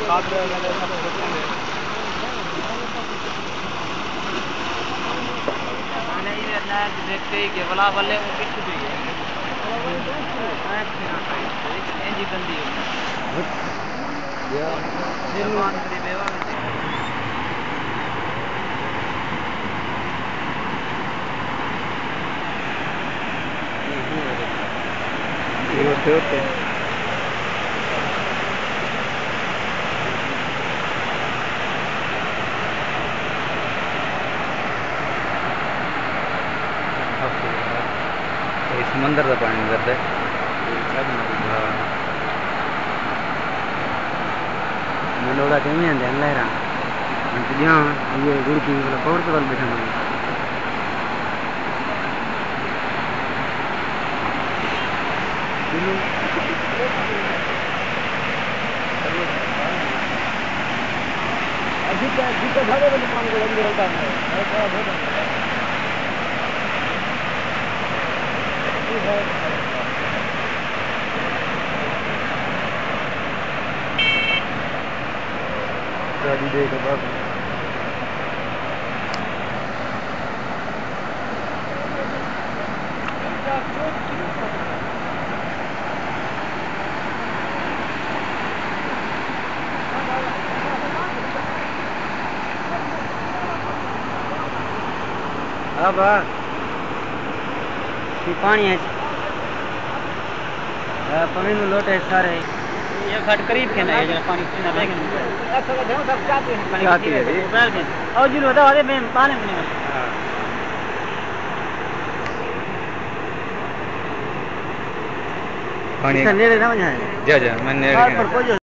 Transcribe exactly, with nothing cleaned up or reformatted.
देखते ही के बला वाले वो पीछे भी है एंजी गंदी है या निर्माण करी बेवा ये होते होते समंदर का पानी करता है मनोड़ा कहीं आते हैं लहरा यहाँ ये गुड़की मतलब पौड़ के बल बैठा मैं अधिक अधिक भागे वाले काम को अंदर रहता है थोड़ा बहुत गाड़ी देख बस अब पानी है पानी में लोटे सारे ये घट करीब के ना ये पानी पीना बैग में अच्छा तो देखो सब चाहते हैं पानी चाहते हैं बैग में और जी होता है में पानी में हां पानी नेड़े ना जाए जा जा मैं नेड़े